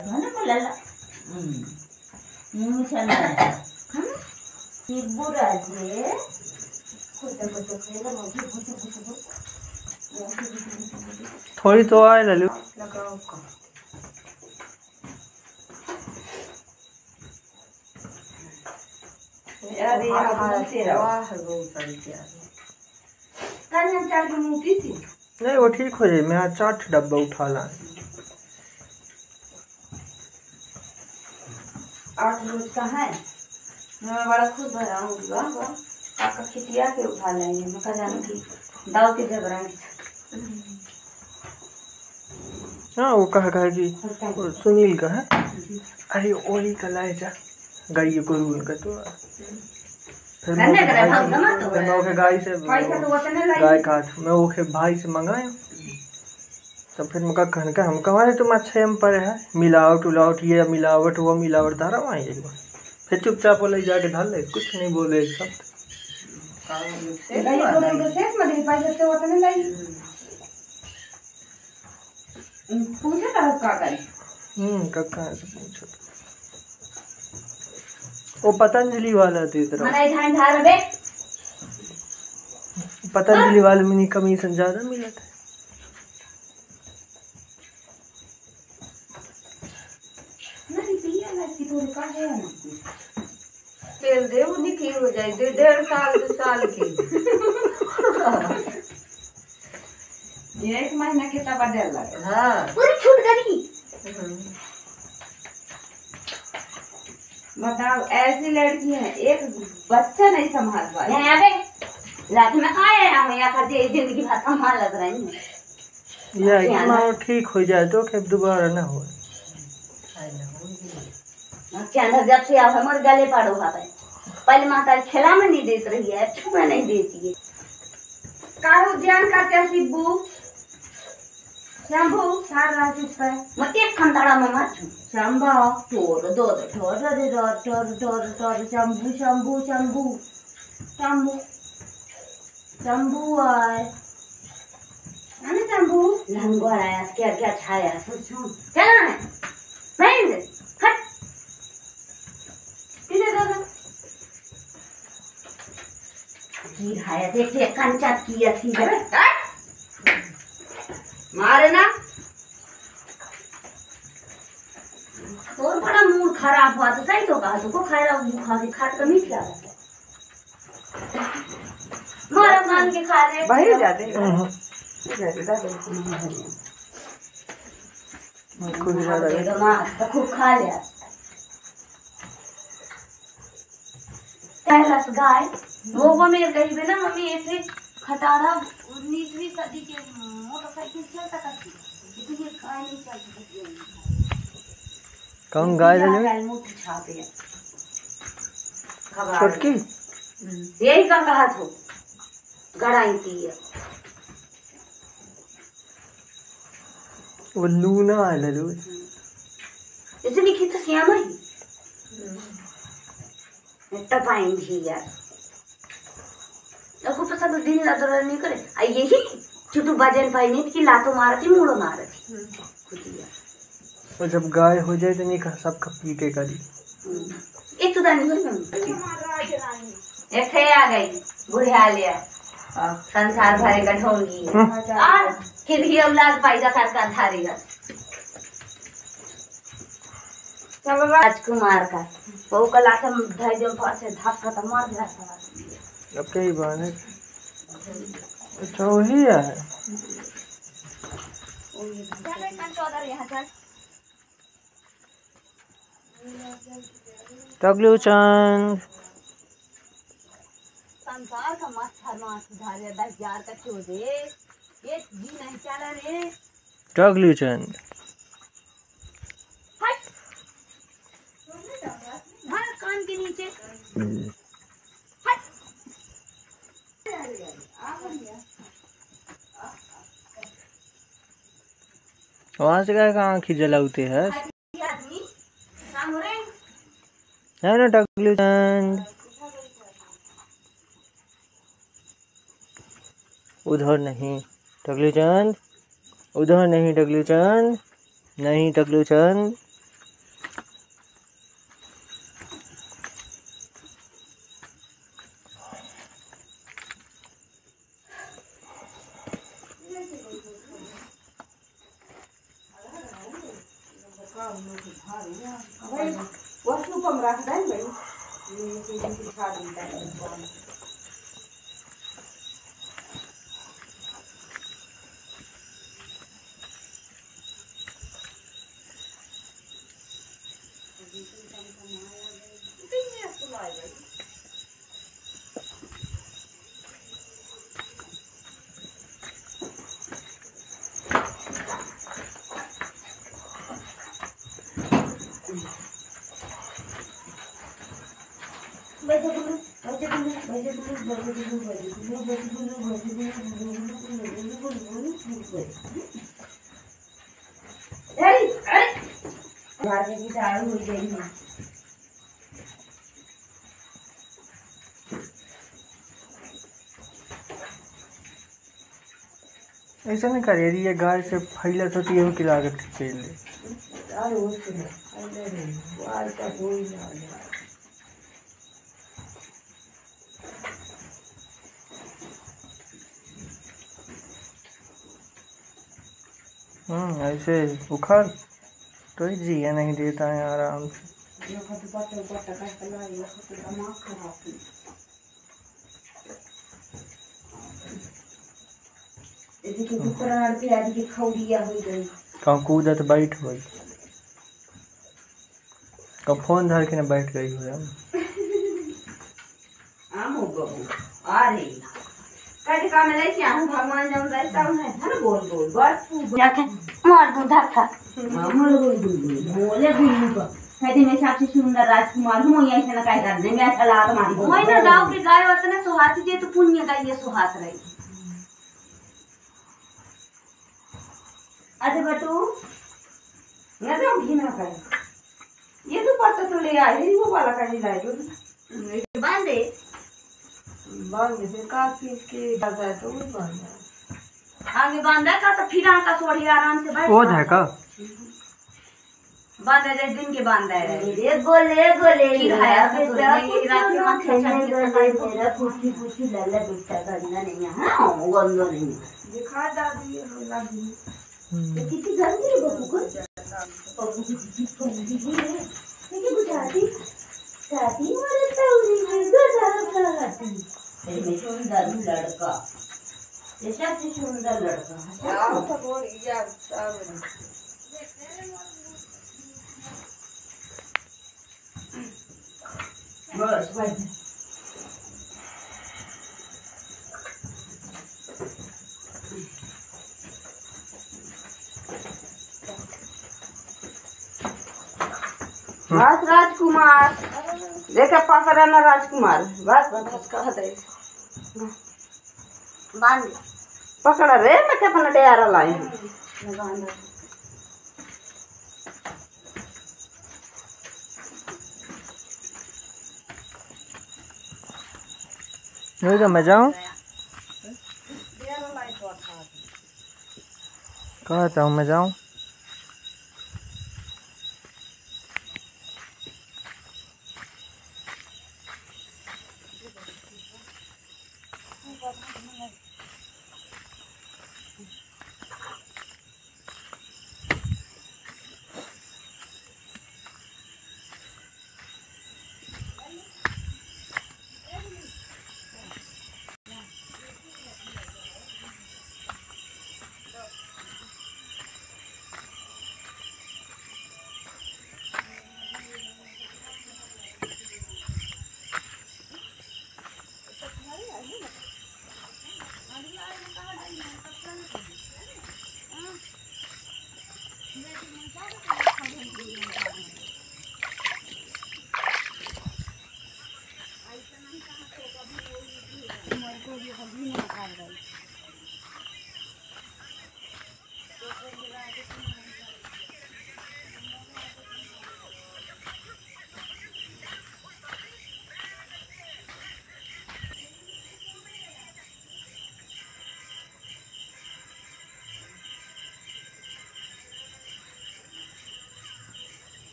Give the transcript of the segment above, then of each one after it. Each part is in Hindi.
थोड़ी तो आए ललू नहीं वो ठीक हो जाए। मैं आज 4 डब्बा उठा ला 8 रोज का है। मैं बड़ा खुश भरा हूँ आपका खिटिया के उठा लेंगे। मैं कहा जाने की दाव के झगड़ा। हाँ वो कहा कि सुनील का है। अरे वही का लाए जा गाड़ी को उनका तो फिर मैं ओके गाय से गाय काट मैं ओके भाई से मंगाया। तो फिर मुका कहन का हम कहा तुम अच्छे हम पर है मिलावट उलावट ये मिलावट वो मिलावट धारा वहाँ फिर चुपचाप ले जाके ढाल ले कुछ नहीं बोले एक सब कक्का ऐसे पूछो वो पतंजलि वाला थी तरह पतंजलि वाले में कमीशन ज्यादा मिला था। तेल दे उन्हीं की हो जाए 1.5 साल 2 साल की 1 महीना के तब डेल लगे। हाँ पूरी छूट गई। बताओ ऐसी लड़की है एक बच्चा नहीं संभाल पाई। रात में आए हम यहाँ का जिंदगी भर संभाल लग रही है या ठीक हो जाए तो फिर दोबारा ना हो। जब से आप हमारे गले पाड़ो है पहले माता खेला में नहीं देती रही है छू में नहीं देती है। कारो ध्यान करते हैं शिबू शंभू सार राजिश पर मैं एक खंडाड़ा में मत छू शंभा टोर दो टोर टोर टोर टोर शंभू शंभू शंभू शंभू शंभू आए अरे शंभू लंगोर आया क्या क्या छाया सुन चला है नहीं हट किधर दादा की है देखिए कंचा की ऐसी है मारे ना और बड़ा मूड खराब हुआ तो सही तो कहा तुमको खाया खा के मीठ लगा मारा मान के खा ले बाहर जाते खूब खा लिया कैलाश गाय वो मेरे कही भी ना मम्मी ऐसे खटारा 19वीं सदी के मोटरसाइकिल चल सकती इतनी गाय नहीं चल सकती। कौन गाय ले मुठ छापे छोटकी यही का कहा था गड़ाई थी वो लूना है ललू इसे लिखी तो श्यामा ही टपाएंगी यार आपको पता तो दिन लातो नहीं करे आई यही चुटू बाजन पाई नहीं कि लातो मारती मुड़ो मारती और जब गाय हो जाए तो नहीं कहा सबका पीटे करी एक तो दानी एक थे आ गई बुढ़िया लिया संसार भरे का ढोंगी और फिर भी औलाद पैदा कर धारेगा चलो राजकुमार का वो कला के ढाई दिन पर से धक्का तो मार दिया अब कई बार है अच्छा वही है टगलू चंद संसार का मच्छर मार धारे 10,000 का चोदे ये जी नहीं चला रे टगलू चंद हर कान के नीचे वहां से क्या आँखी जलाते है ना टगलू चंद उधर नहीं टगलू चंद उधर नहीं टगलू चंद नहीं टगलू चंद भाई वस्तु कम रख दे भाई ये खा देता है। ऐसा नहीं करे ये गाय से फैला तो ये की लागत के लिए ऐसे बुखार तो जिया नहीं देता है आराम से। कहाँ कूदत बैठ गई कब फोन धर के न बैठ गई हो कभी काम में लेके आऊं भगवान जब रहता हूं है ना बोल बोल बस जाके मार दूं धक्का मामूल बोले गुल्लू का कहते मैं सबसे सुंदर राजकुमार हूं ये ऐसा ना काय करने मैं अच्छा लात मारी ओए ना गांव के गाय होत ना सुहाती जे तो पुण्य का ये सुहात रही। अरे बटू मैं तो भी ना कर ये तो पता तो ले आई वो वाला का ही लाई दो बांधे से काफी के जाता है तो बांधा आगे बांधा का तो फिर आका सोड़ी आराम से बैठ वो है का बांधा जाए दिन के बांधा है ये गोले फिर है तो ये रात में मच्छर मेरा कुछ लल्ला बिस्ता गंदा नहीं है हां गंदा नहीं दिखा दादी ये लगी ये कितनी गंदी है बबू को ये बुझाती साथी मारे तौरी में गोदाती में सुंदर लड़का ये सबसे सुंदर लड़का बस भाई बस राजकुमार देखा पकड़ा ना राजकुमार बस कहत है बांध पकड़ा रे मैं क्या अपना डेरा लाई हूँ नहीं तो मैं जाऊँ कहता हूँ मैं जाऊँ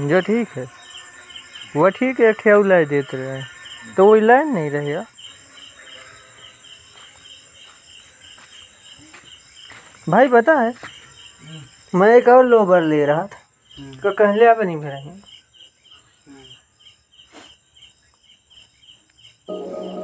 जो ठीक है वो ठीक है, क्या लाई देते रहे तो वो लाइन नहीं रहेगा। भाई पता है मैं एक और लोबर ले रहा था, तो कहले आप नहीं भरेंगे।